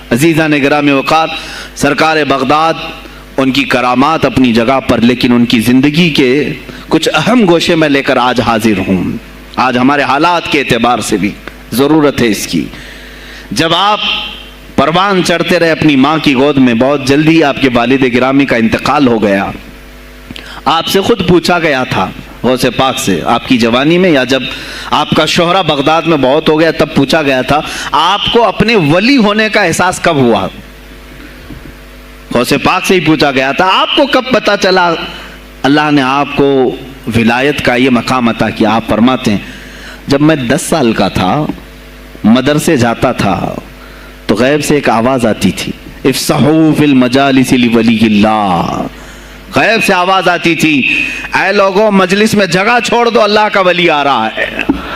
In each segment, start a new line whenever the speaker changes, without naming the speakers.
عزیزان گرامی وقار، سرکار بغداد ان کی کرامات اپنی جگہ پر، لیکن ان کی زندگی کے کچھ اہم گوشے میں لے کر آج حاضر ہوں۔ آج ہمارے حالات کے اعتبار سے بھی ضرورت ہے اس کی۔ جب آپ پروان چڑھتے رہے اپنی ماں کی گود میں، بہت جلدی آپ کے والد گرامی کا انتقال ہو گیا۔ آپ سے خود پوچھا گیا تھا غوث پاک سے، آپ کی جوانی میں یا جب آپ کا شہرہ بغداد میں بہت ہو گیا تب پوچھا گیا تھا آپ کو اپنے ولی ہونے کا احساس کب ہوا؟ غوث پاک سے ہی پوچھا گیا تھا آپ کو کب پتا چلا اللہ نے آپ کو ولایت کا یہ مقام عطا کیا؟ آپ فرماتے ہیں جب میں 10 سال کا تھا، مدرسے جاتا تھا تو غیب سے ایک آواز آتی تھی، افصحوا فی المجالس لولی اللہ۔ غیب سے آواز آتی تھی، اے لوگوں مجلس میں جگہ چھوڑ دو، اللہ کا ولی آ رہا ہے۔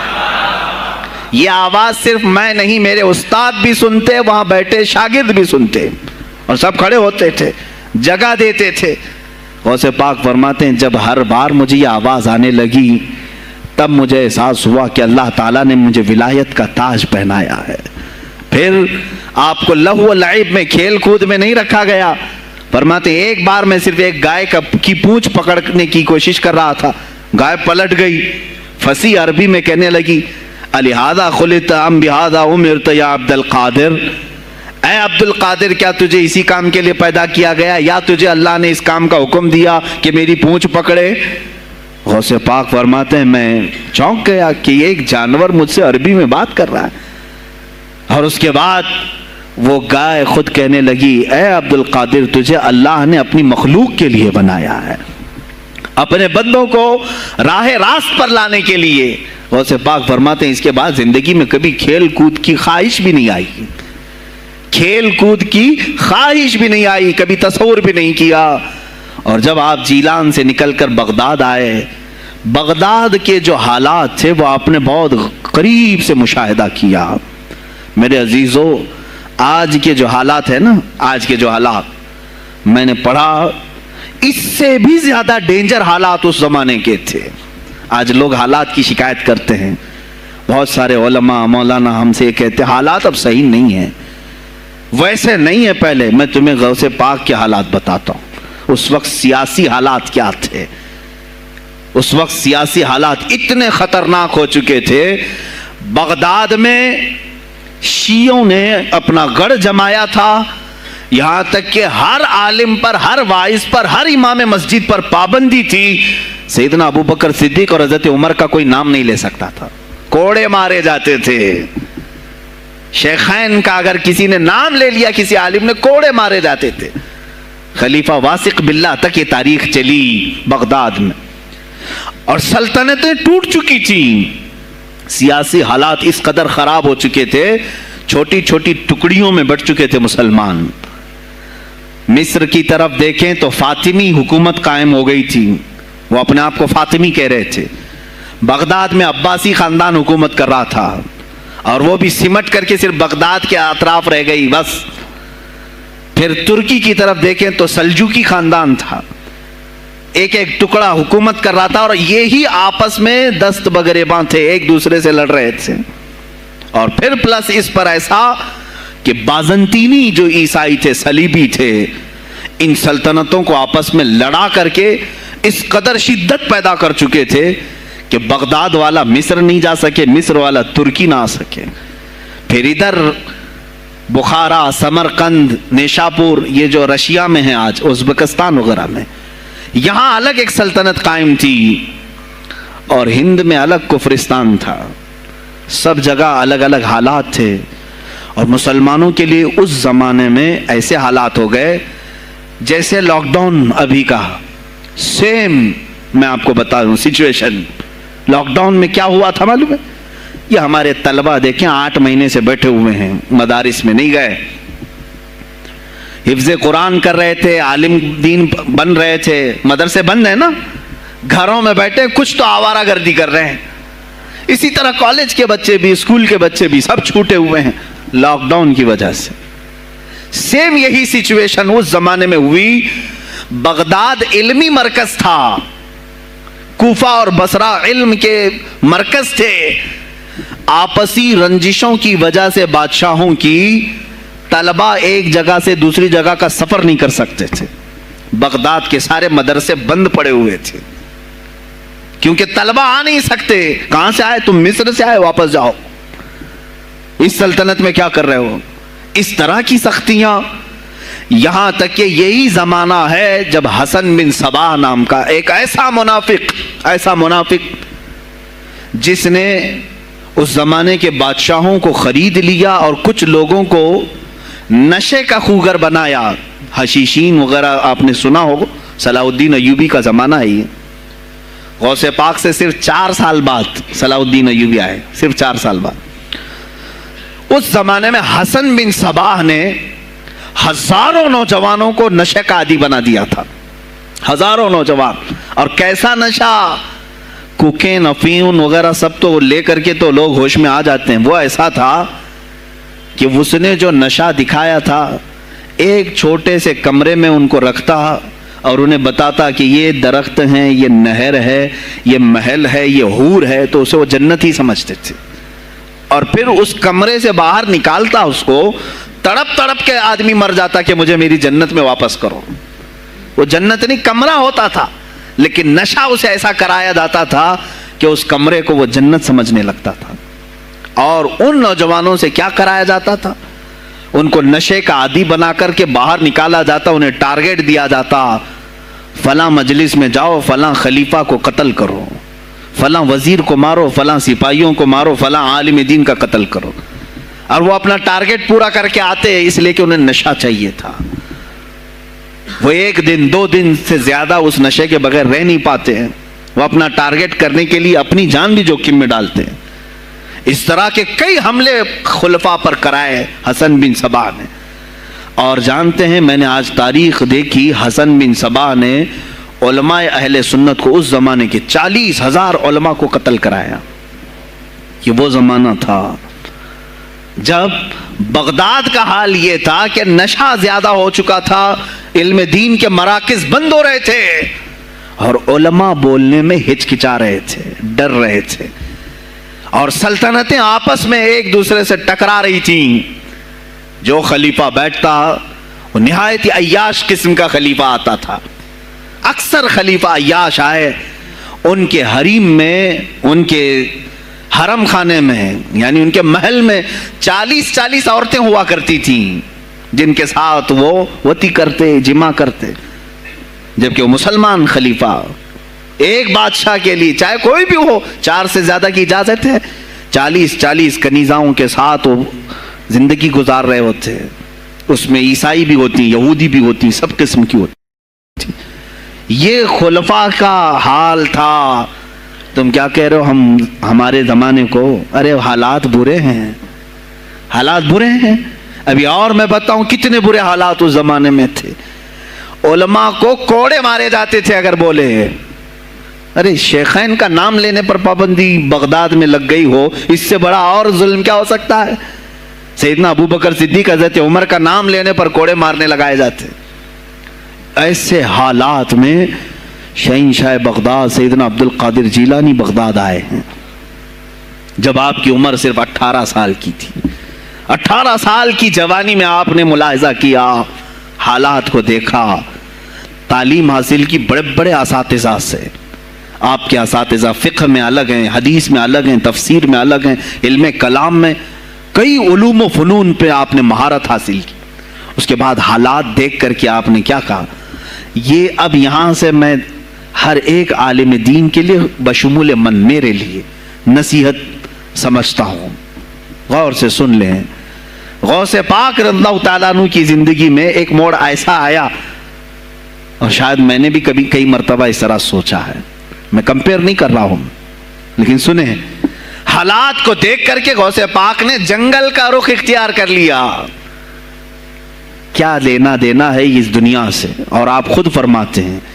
یہ آواز صرف میں نہیں، میرے استاد بھی سنتے، وہاں بیٹھے شاگرد بھی سنتے، اور سب کھڑے ہوتے تھے، جگہ دیتے تھے۔ غوث پاک فرماتے ہیں جب ہر بار مجھے یہ آواز آنے لگی تب مجھے احساس ہوا کہ اللہ تعالیٰ نے مجھے ولایت کا تاج پہنایا ہے۔ پھر آپ کو لہو و لعب میں، کھیل کود میں نہیں رکھا گیا۔ فرماتے ہیں ایک بار میں صرف ایک گائے کی پونچھ پکڑنے کی کوشش کر رہا تھا، گائے پلٹ گئی، فصیح عربی میں کہنے لگی الہذا خلقت ام بہذا امرت یا عبد القادر، اے عبد القادر کیا تجھے اسی کام کے لیے پیدا کیا گیا یا تجھے اللہ نے اس کام کا حکم دیا کہ میری پونچھ پکڑے؟ غوث پاک فرماتے ہیں میں چونک گیا کہ ایک جانور مجھ سے عربی میں بات کر رہا ہے۔ اور اس کے بعد وہ گائے خود کہنے لگی اے عبد القادر تجھے اللہ نے اپنی مخلوق کے لیے بنایا ہے، اپنے بندوں کو راہ راست پر لانے کے لیے۔ غوث پاک فرماتے ہیں اس کے بعد زندگی میں کبھی کھیل کود کی خواہش بھی نہیں آئی، کھیل کود کی خواہش بھی نہیں آئی، کبھی تصور بھی نہیں کیا۔ اور جب آپ جیلان سے نکل کر بغداد آئے، بغداد کے جو حالات تھے وہ آپ نے بہت قریب سے مشاہدہ کیا۔ میرے عزیزو آج کے جو حالات ہیں نا، آج کے جو حالات میں نے پڑھا اس سے بھی زیادہ ڈینجر حالات اس زمانے کے تھے۔ آج لوگ حالات کی شکایت کرتے ہیں، بہت سارے علماء مولانا ہم سے کہتے ہیں حالات اب صحیح نہیں ہیں، ویسے نہیں ہے پہلے۔ میں تمہیں غوث پاک کے حالات بتاتا ہوں، اس وقت سیاسی حالات کیا تھے۔ اس وقت سیاسی حالات اتنے خطرناک ہو چکے تھے، بغداد میں شیعوں نے اپنا گڑھ جمایا تھا، یہاں تک کہ ہر عالم پر، ہر واعظ پر، ہر امام مسجد پر پابندی تھی۔ سیدنا ابو بکر صدیق اور حضرت عمر کا کوئی نام نہیں لے سکتا تھا، کوڑے مارے جاتے تھے۔ شیخین کا اگر کسی نے نام لے لیا کسی عالم نے، کوڑے مارے جاتے تھے۔ خلیفہ واثق باللہ تک یہ تاریخ چلی بغداد میں، اور سلطنتیں ٹوٹ چکی تھیں۔ سیاسی حالات اس قدر خراب ہو چکے تھے، چھوٹی چھوٹی ٹکڑیوں میں بٹ چکے تھے مسلمان۔ مصر کی طرف دیکھیں تو فاطمی حکومت قائم ہو گئی تھی، وہ اپنے آپ کو فاطمی کہہ رہے تھے۔ بغداد میں عباسی خاندان حکومت کر رہا تھا، اور وہ بھی سمٹ کر کے صرف بغداد کے اطراف رہ گئی بس۔ پھر ترکی کی طرف دیکھیں تو سلجوکی خاندان تھا، ایک ایک ٹکڑا حکومت کر رہا تھا، اور یہی آپس میں دست بگریباں تھے، ایک دوسرے سے لڑ رہے تھے۔ اور پھر پلس اس پر ایسا کہ بازنطینی جو عیسائی تھے، صلیبی تھے، ان سلطنتوں کو آپس میں لڑا کر کے اس قدر شدت پیدا کر چکے تھے کہ بغداد والا مصر نہیں جا سکے، مصر والا ترکی نہ آ سکے۔ پھر ادھر بخارا، سمرقند، نیشاپور، یہ جو رشیا میں ہیں آج، ازبکستان وغیرہ میں، یہاں الگ ایک سلطنت قائم تھی، اور ہند میں الگ کفرستان تھا۔ سب جگہ الگ الگ حالات تھے، اور مسلمانوں کے لیے اس زمانے میں ایسے حالات ہو گئے جیسے لاک ڈاؤن ابھی کا سیم۔ میں آپ کو بتا دوں سچویشن، لاک ڈاؤن میں کیا ہوا تھا معلوم ہے؟ یہ ہمارے طلبہ دیکھیں 8 مہینے سے بیٹھے ہوئے ہیں، مدارس میں نہیں گئے، حفظ قرآن کر رہے تھے، عالم دین بن رہے تھے، مدرسے بند ہیں نا، گھروں میں بیٹھے کچھ تو آوارہ گردی کر رہے ہیں۔ اسی طرح کالج کے بچے بھی، اسکول کے بچے بھی، سب چھوٹے ہوئے ہیں لاک ڈاؤن کی وجہ سے۔ سیم یہی سچویشن اس زمانے میں ہوئی۔ بغداد علمی مرکز تھا، کوفہ اور بصرہ علم کے مرکز تھے۔ آپسی رنجشوں کی وجہ سے بادشاہوں کی طلبہ ایک جگہ سے دوسری جگہ کا سفر نہیں کر سکتے تھے، بغداد کے سارے مدرسے بند پڑے ہوئے تھے، کیونکہ طلبہ آ نہیں سکتے۔ کہاں سے آئے تم؟ مصر سے آئے، واپس جاؤ، اس سلطنت میں کیا کر رہے ہو؟ اس طرح کی سختیاں، یہاں تک کہ یہی زمانہ ہے جب حسن بن صباح نام کا ایک ایسا منافق جس نے اس زمانے کے بادشاہوں کو خرید لیا اور کچھ لوگوں کو نشے کا خوگر بنایا، حشیشین وغیرہ آپ نے سنا ہوگا، صلاح الدین ایوبی کا زمانہ ہے یہ۔ غوث پاک سے صرف 4 سال بعد صلاح الدین ایوبی آئے، صرف 4 سال بعد۔ اس زمانے میں حسن بن صباح نے ہزاروں نوجوانوں کو نشے کا عادی بنا دیا تھا، ہزاروں نوجوان۔ اور کیسا نشہ، کوکین، افیون وغیرہ سب تو لے کر کے تو لوگ ہوش میں آ جاتے ہیں۔ وہ ایسا تھا کہ اس نے جو نشہ دکھایا تھا، ایک چھوٹے سے کمرے میں ان کو رکھتا اور انہیں بتاتا کہ یہ درخت ہیں، یہ نہر ہے، یہ محل ہے، یہ حور ہے، تو اسے وہ جنت ہی سمجھتے تھے۔ اور پھر اس کمرے سے باہر نکالتا اس کو، تڑپ تڑپ کے آدمی مر جاتا کہ مجھے میری جنت میں واپس کرو۔ وہ جنت نہیں، کمرہ ہوتا تھا، لیکن نشہ اسے ایسا کرایا جاتا تھا کہ اس کمرے کو وہ جنت سمجھنے لگتا تھا۔ اور ان نوجوانوں سے کیا کرایا جاتا تھا؟ ان کو نشے کا عادی بنا کر کے باہر نکالا جاتا، انہیں ٹارگیٹ دیا جاتا، فلاں مجلس میں جاؤ، فلاں خلیفہ کو قتل کرو، فلاں وزیر کو مارو، فلاں سپاہیوں کو مارو، فلاں عالم دین کا قتل کرو۔ اور وہ اپنا ٹارگیٹ پورا کر کے آتے، اس لیے کہ انہیں نشہ چاہیے تھا۔ وہ 1 دن 2 دن سے زیادہ اس نشے کے بغیر رہ نہیں پاتے ہیں، وہ اپنا ٹارگیٹ کرنے کے لیے اپنی جان بھی جوخم میں ڈالتے ہیں۔ اس طرح کے کئی حملے خلفاء پر کرائے حسن بن صباح نے۔ اور جانتے ہیں، میں نے آج تاریخ دیکھی، حسن بن صباح نے علماء اہل سنت کو اس زمانے کے 40,000 علماء کو قتل کرایا۔ یہ وہ زمانہ تھا جب بغداد کا حال یہ تھا کہ نشہ زیادہ ہو چکا تھا، علم دین کے مراکز بند ہو رہے تھے، اور علماء بولنے میں ہچکچا رہے تھے، ڈر رہے تھے، اور سلطنتیں آپس میں ایک دوسرے سے ٹکرا رہی تھیں۔ جو خلیفہ بیٹھتا وہ نہایت عیاش قسم کا خلیفہ آتا تھا۔ اکثر خلیفہ عیاش آئے، ان کے حریم میں، ان کے حرم خانے میں، یعنی ان کے محل میں 40 عورتیں ہوا کرتی تھیں، جن کے ساتھ وہ وطی کرتے، جمع کرتے۔ جبکہ وہ مسلمان خلیفہ ایک بادشاہ کے لیے، چاہے کوئی بھی ہو، 4 سے زیادہ کی اجازت ہے، 40 کنیزاؤں کے ساتھ وہ زندگی گزار رہے ہوتے۔ اس میں عیسائی بھی ہوتی، یہودی بھی ہوتی، سب قسم کی ہوتی۔ یہ خلفاء کا حال تھا۔ تم کیا کہہ رہے ہو ہمارے زمانے کو؟ ارے حالات برے ہیں، حالات برے ہیں۔ ابھی اور میں بتاؤں کتنے برے حالات اس زمانے میں تھے۔ علماء کو کوڑے مارے جاتے تھے اگر بولے۔ ارے شیخین کا نام لینے پر پابندی بغداد میں لگ گئی ہو، اس سے بڑا اور ظلم کیا ہو سکتا ہے؟ سیدنا ابو بکر صدیق، حضرت عمر کا نام لینے پر کوڑے مارنے لگائے جاتے۔ ایسے حالات میں شہنشاہ بغداد سیدنا عبد القادر جیلانی بغداد آئے ہیں، جب آپ کی عمر صرف 18 سال کی تھی۔ 18 سال کی جوانی میں آپ نے ملاحظہ کیا، حالات کو دیکھا، تعلیم حاصل کی بڑے بڑے اساتذہ سے۔ آپ کے اساتذہ فقہ میں الگ ہیں، حدیث میں الگ ہیں، تفسیر میں الگ ہیں، علم کلام میں، کئی علوم و فنون پہ آپ نے مہارت حاصل کی۔ اس کے بعد حالات دیکھ کر کے آپ نے کیا کہا؟ یہ اب یہاں سے میں ہر ایک عالم دین کے لیے بشمول من میرے لیے نصیحت سمجھتا ہوں، غور سے سن لیں۔ غوث پاک رضی اللہ تعالیٰ عنہ کی زندگی میں ایک موڑ ایسا آیا، اور شاید میں نے بھی کبھی کئی مرتبہ اس طرح سوچا ہے، میں کمپیئر نہیں کر رہا ہوں، لیکن سنیں، حالات کو دیکھ کر کے غوث پاک نے جنگل کا رخ اختیار کر لیا۔ کیا لینا دینا ہے اس دنیا سے؟ اور آپ خود فرماتے ہیں،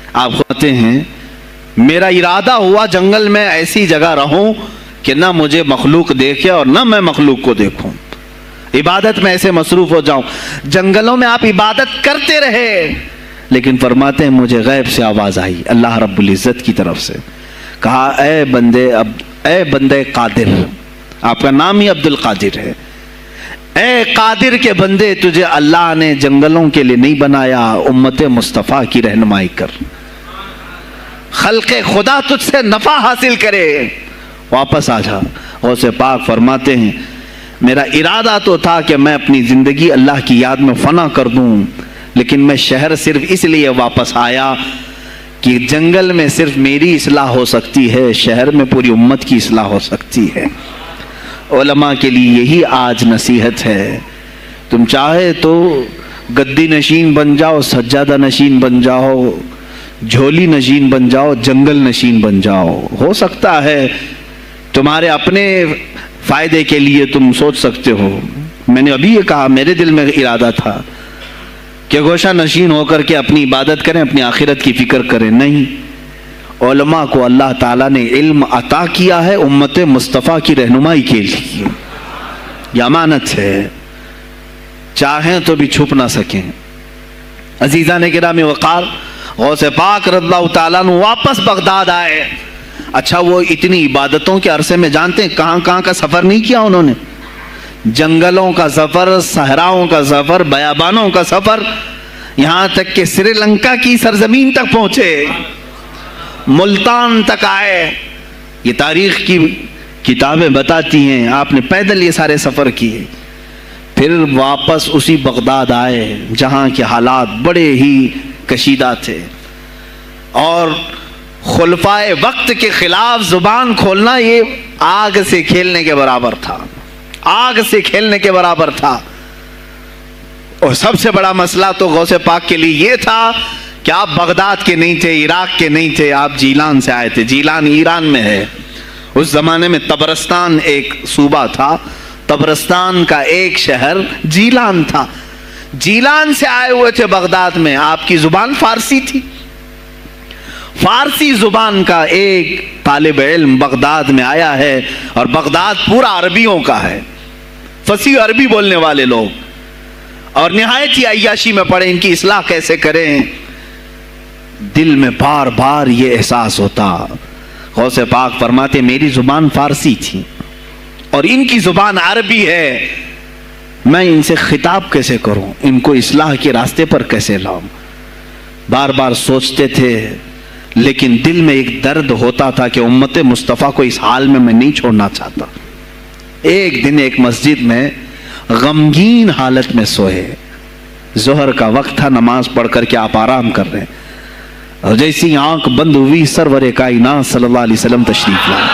میرا ارادہ ہوا جنگل میں ایسی جگہ رہوں کہ نہ مجھے مخلوق دیکھے اور نہ میں مخلوق کو دیکھوں، عبادت میں ایسے مصروف ہو جاؤں۔ جنگلوں میں آپ عبادت کرتے رہے، لیکن فرماتے ہیں مجھے غیب سے آواز آئی اللہ رب العزت کی طرف سے، کہا اے بندے قادر، آپ کا نام ہی عبد القادر ہے، اے قادر کے بندے، تجھے اللہ نے جنگلوں کے لیے نہیں بنایا، امت مصطفیٰ کی رہنمائی کر، خلق خدا تجھ سے نفع حاصل کرے، واپس آ جا۔ غوث پاک فرماتے ہیں میرا ارادہ تو تھا کہ میں اپنی زندگی اللہ کی یاد میں فنا کر دوں، لیکن میں شہر صرف اس لیے واپس آیا کہ جنگل میں صرف میری اصلاح ہو سکتی ہے، شہر میں پوری امت کی اصلاح ہو سکتی ہے۔ علماء کے لیے یہی آج نصیحت ہے، تم چاہے تو گدی نشین بن جاؤ، سجادہ نشین بن جاؤ، جھولی نشین بن جاؤ، جنگل نشین بن جاؤ، ہو سکتا ہے تمہارے اپنے فائدے کے لیے تم سوچ سکتے ہو۔ میں نے ابھی یہ کہا، میرے دل میں ارادہ تھا کہ گوشہ نشین ہو کر کے اپنی عبادت کریں، اپنی آخرت کی فکر کریں، نہیں، علماء کو اللہ تعالیٰ نے علم عطا کیا ہے امت مصطفیٰ کی رہنمائی کے لیے، یہ امانت ہے، چاہیں تو بھی چھپ نہ سکیں۔ عزیزان گرامی وقار، غوث پاک رضی اللہ تعالیٰ عنہ واپس بغداد آئے۔ اچھا، وہ اتنی عبادتوں کے عرصے میں جانتے ہیں کہاں کہاں کا سفر نہیں کیا انہوں نے؟ جنگلوں کا سفر، صحراؤں کا سفر، بیابانوں کا سفر، یہاں تک کہ سری لنکا کی سرزمین تک پہنچے، ملتان تک آئے۔ یہ تاریخ کی کتابیں بتاتی ہیں آپ نے پیدل یہ سارے سفر کیے، پھر واپس اسی بغداد آئے جہاں کے حالات بڑے ہی کشیدہ تھے، اور خلفائے وقت کے خلاف زبان کھولنا یہ آگ سے کھیلنے کے برابر تھا، آگ سے کھیلنے کے برابر تھا۔ اور سب سے بڑا مسئلہ تو غوث پاک کے لیے یہ تھا کہ آپ بغداد کے نہیں تھے، عراق کے نہیں تھے، آپ جیلان سے آئے تھے۔ جیلان ایران میں ہے، اس زمانے میں طبرستان ایک صوبہ تھا، طبرستان کا ایک شہر جیلان تھا، جیلان سے آئے ہوئے تھے بغداد میں۔ آپ کی زبان فارسی تھی، فارسی زبان کا ایک طالب علم بغداد میں آیا ہے، اور بغداد پورا عربیوں کا ہے، فصیح عربی بولنے والے لوگ، اور نہایت ہی عیاشی میں پڑے ان کی اصلاح کیسے کریں۔ دل میں بار بار یہ احساس ہوتا، غوث پاک فرماتے میری زبان فارسی تھی اور ان کی زبان عربی ہے، میں ان سے خطاب کیسے کروں، ان کو اصلاح کے راستے پر کیسے لاؤں؟ بار بار سوچتے تھے، لیکن دل میں ایک درد ہوتا تھا کہ امت مصطفیٰ کو اس حال میں نہیں چھوڑنا چاہتا۔ ایک دن ایک مسجد میں غمگین حالت میں سوئے، ظہر کا وقت تھا، نماز پڑھ کر کے آپ آرام کر رہے ہیں، اور جیسی آنکھ بند ہوئی سرور کائنات صلی اللہ علیہ وسلم تشریف لائے۔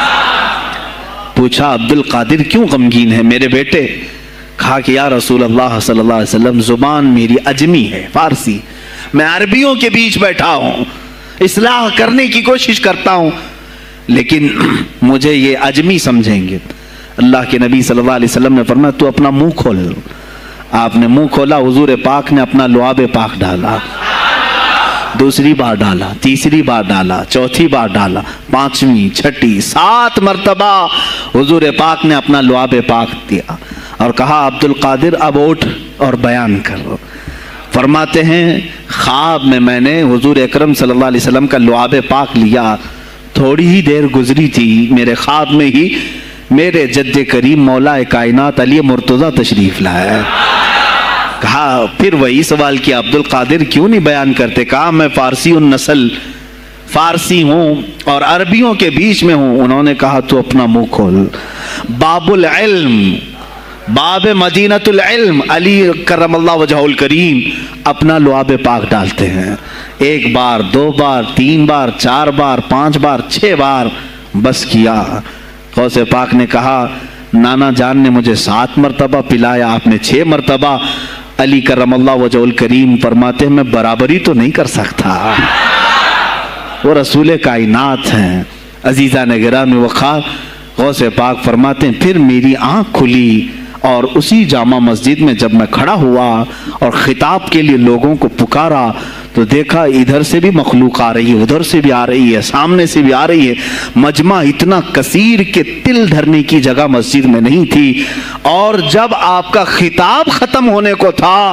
پوچھا عبد القادر کیوں غمگین ہے میرے بیٹے؟ کہا کہ یا رسول اللہ صلی اللہ علیہ وسلم زبان میری عجمی ہے، فارسی، میں عربیوں کے بیچ بیٹھا ہوں، اصلاح کرنے کی کوشش کرتا ہوں، لیکن مجھے یہ عجمی سمجھیں گے۔ اللہ کے نبی صلی اللہ علیہ وسلم نے فرمایا تو اپنا منہ کھول۔ آپ نے منہ کھولا، حضور پاک نے اپنا لعاب پاک ڈالا، دوسری بار ڈالا، تیسری بار ڈالا، چوتھی بار ڈالا، پانچویں، چھٹی، 7 مرتبہ حضور پاک نے اپنا لعاب پاک دیا اور کہا عبد القادر اب اٹھ اور بیان کرو۔ فرماتے ہیں خواب میں نے حضور اکرم صلی اللہ علیہ وسلم کا لعاب پاک لیا، تھوڑی ہی دیر گزری تھی، میرے خواب میں ہی میرے جد کریم مولا کائنات علی مرتضیٰ تشریف لائے۔ کہا پھر وہی سوال کیا عبد القادر کیوں نہیں بیان کرتے؟ کہا میں فارسی النسل، فارسی ہوں اور عربیوں کے بیچ میں ہوں۔ انہوں نے کہا تو اپنا منہ کھول۔ باب العلم، باب مدینۃ العلم، علی کرم اللہ وجہہ الکریم اپنا لعاب پاک ڈالتے ہیں، 1 بار، 2 بار، 3 بار، 4 بار، 5 بار، 6 بار، بس کیا۔ غوث پاک نے کہا نانا جان نے مجھے 7 مرتبہ پلایا، آپ نے 6 مرتبہ۔ علی کرم اللہ وجہہ الکریم فرماتے ہیں میں برابری تو نہیں کر سکتا، وہ رسول کائنات ہیں۔ عزیزان گرامی وقار، غوث پاک فرماتے ہیں پھر میری آنکھ کھلی، اور اسی جامع مسجد میں جب میں کھڑا ہوا اور خطاب کے لیے لوگوں کو پکارا تو دیکھا ادھر سے بھی مخلوق آ رہی ہے، ادھر سے بھی آ رہی ہے، سامنے سے بھی آ رہی ہے، مجمع اتنا کثیر کہ تل دھرنے کی جگہ مسجد میں نہیں تھی۔ اور جب آپ کا خطاب ختم ہونے کو تھا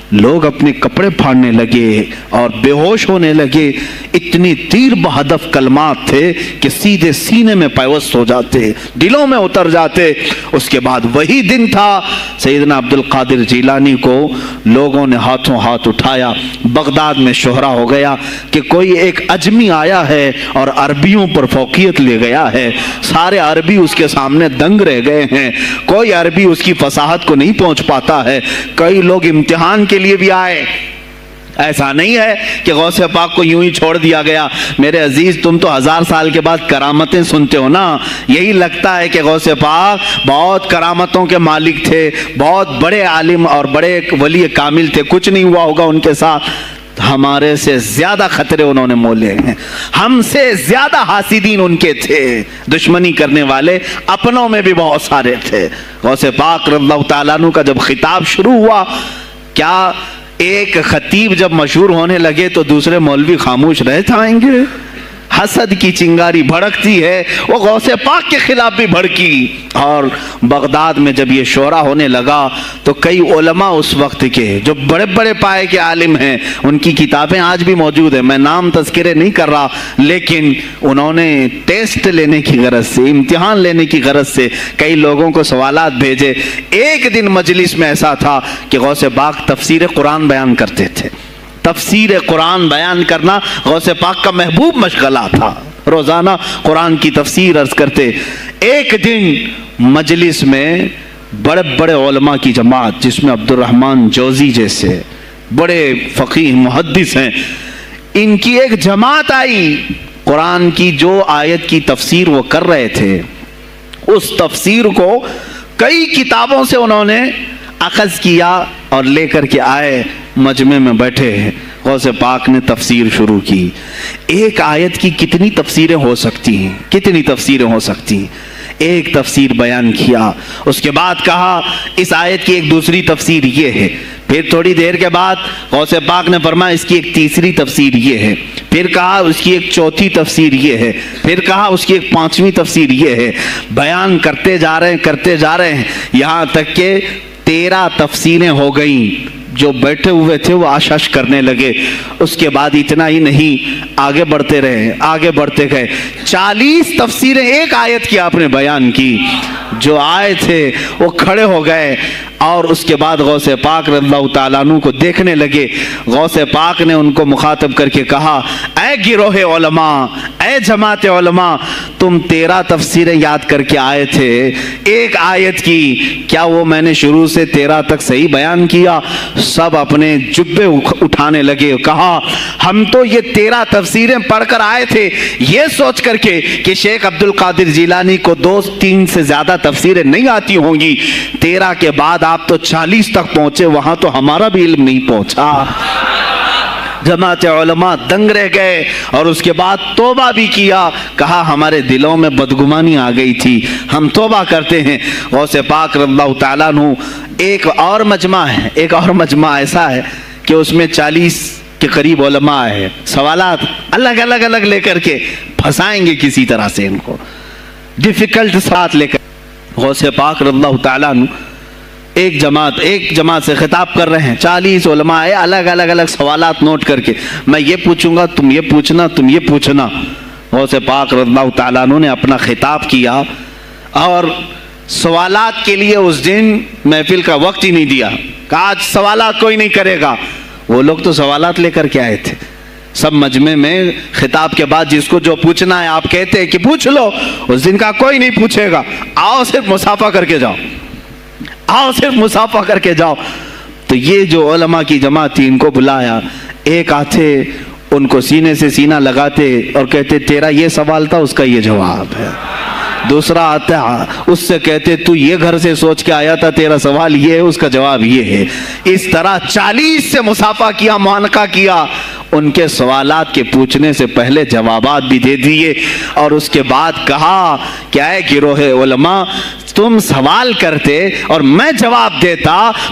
لوگ اپنے کپڑے پھاڑنے لگے اور بے ہوش ہونے لگے. اتنی تیر بہدف کلمات تھے کہ سیدھے سینے میں پیوست ہو جاتے, دلوں میں اتر جاتے. اس کے بعد وہی دن تھا سیدنا عبد القادر جیلانی کو لوگوں نے ہاتھوں ہاتھ اٹھایا. بغداد میں شہرا ہو گیا کہ کوئی ایک اجمی آیا ہے اور عربیوں پر فوقیت لے گیا ہے. سارے عربی اس کے سامنے دنگ رہ گئے ہیں, کوئی عربی اس کی فصاحت کو نہیں پہنچ پاتا ہے. کئی لوگ امتحان کے لیے بھی آئے. ایسا نہیں ہے کہ غوث پاک کو یوں ہی چھوڑ دیا گیا. میرے عزیز, تم تو 1000 سال کے بعد کرامتیں سنتے ہو نا, یہی لگتا ہے کہ غوث پاک بہت کرامتوں کے مالک تھے, بہت بڑے عالم اور بڑے ولی کامل تھے, کچھ نہیں ہوا ہوگا ان کے ساتھ. ہمارے سے زیادہ خطرے انہوں نے مولے ہیں, ہم سے زیادہ حاسدین ان کے تھے, دشمنی کرنے والے اپنوں میں بھی بہت سارے تھے. غوث پاک رضی اللہ تعالیٰ عنہ کا جب خطاب شروع ہوا, کیا ایک خطیب جب مشہور ہونے لگے تو دوسرے مولوی خاموش رہ جائیں گے؟ حسد کی چنگاری بھڑکتی ہے, وہ غوث پاک کے خلاف بھی بھڑکی. اور بغداد میں جب یہ شورا ہونے لگا تو کئی علماء اس وقت کے جو بڑے بڑے پائے کے عالم ہیں, ان کی کتابیں آج بھی موجود ہیں, میں نام تذکرے نہیں کر رہا, لیکن انہوں نے ٹیسٹ لینے کی غرض سے, امتحان لینے کی غرض سے کئی لوگوں کو سوالات بھیجے. ایک دن مجلس میں ایسا تھا کہ غوث پاک تفسیر قرآن بیان کرتے تھے. تفسیر قرآن بیان کرنا غوث پاک کا محبوب مشغلہ تھا, روزانہ قرآن کی تفسیر عرض کرتے. ایک دن مجلس میں بڑے بڑے علماء کی جماعت, جس میں عبد الرحمن جوزی جیسے بڑے فقیہ محدث ہیں, ان کی ایک جماعت آئی. قرآن کی جو آیت کی تفسیر وہ کر رہے تھے, اس تفسیر کو کئی کتابوں سے انہوں نے اخذ کیا اور لے کر کے آئے. مجمع میں بیٹھے ہیں, غوث پاک نے تفسیر شروع کی. ایک آیت کی کتنی تفسیریں ہو سکتی ہیں, کتنی تفسیریں ہو سکتی ہیں. ایک تفسیر بیان کیا, اس کے بعد کہا اس آیت کی ایک دوسری تفسیر یہ ہے. پھر تھوڑی دیر کے بعد غوث پاک نے فرمایا اس کی ایک تیسری تفسیر یہ ہے. پھر کہا اس کی ایک چوتھی تفسیر یہ ہے. پھر کہا اس کی ایک پانچویں تفسیر یہ ہے. بیان کرتے جا رہے ہیں یہاں تک کہ 13 تفسیریں ہو گئیں. جو بیٹھے ہوئے تھے وہ آشش کرنے لگے. اس کے بعد اتنا ہی نہیں, آگے بڑھتے رہے, آگے بڑھتے گئے. 40 تفسیریں ایک آیت کی آپ نے بیان کی. جو آئے تھے وہ کھڑے ہو گئے اور اس کے بعد غوث پاک رضی اللہ تعالیٰ عنہ کو دیکھنے لگے. غوث پاک نے ان کو مخاطب کر کے کہا, اے گروہ علماء, اے جماعت علماء, تم 13 تفسیریں یاد کر کے آئے تھے ایک آیت کی, کیا وہ میں نے شروع سے 13 تک صحیح بیان کیا؟ سب اپنے جبے اٹھانے لگے. کہا ہم تو یہ 13 تفسیریں پڑھ کر آئے تھے یہ سوچ کر کے کہ شیخ عبد القادر جیلانی کو 2-3 سے زیادہ تفسیریں نہیں آتی ہوں گی. 13 کے بعد آپ تو 40 تک پہنچے, وہاں تو ہمارا بھی علم نہیں پہنچا. جماعت علماء دنگ رہ گئے اور اس کے بعد توبہ بھی کیا. کہا ہمارے دلوں میں بدگمانی آ گئی تھی, ہم توبہ کرتے ہیں. غوث پاک رضی اللہ تعالیٰ عنہ ایک اور مجمع ہے, ایک اور مجمع ایسا ہے کہ اس میں 40 کے قریب علماء ہے. سوالات الگ الگ لے کر کے پھنسائیں گے کسی طرح سے, ان کو ڈیفیکلٹ ساتھ لے کر. غوث پاک رضی اللہ تعالیٰ عنہ ایک جماعت سے خطاب کر رہے ہیں. 40 علماء ہے, الگ سوالات نوٹ کر کے, میں یہ پوچھوں گا, تم یہ پوچھنا, تم یہ پوچھنا. غوث پاک رضی اللہ تعالیٰ عنہ نے اپنا خطاب کیا اور سوالات کے لیے اس دن محفل کا وقت ہی نہیں دیا. کہا آج سوالات کوئی نہیں کرے گا. وہ لوگ تو سوالات لے کر کے آئے تھے. سب مجمع میں خطاب کے بعد جس کو جو پوچھنا ہے آپ کہتے ہیں کہ پوچھ لو, اس دن کا کوئی نہیں پوچھے گا, آؤ صرف مصافحہ کر کے جاؤ, آؤ صرف مصافحہ کر کے جاؤ. تو یہ جو علماء کی جماعت تھی, ان کو بلایا. ایک آتے ان کو سینے سے سینہ لگاتے اور کہتے تیرا یہ سوال تھا, اس کا یہ جواب ہے. دوسرا آتا اس سے کہتے تو یہ گھر سے سوچ کے آیا تھا, تیرا سوال یہ ہے, اس کا جواب یہ ہے. اس طرح 40 سے مصافحہ کیا, معانقہ کیا. ان کے سوالات کے پوچھنے سے پہلے جوابات بھی دے دیے اور اس کے بعد کہا کہ اے گروہ علماء, تم سوال کرتے اور میں جواب دیتا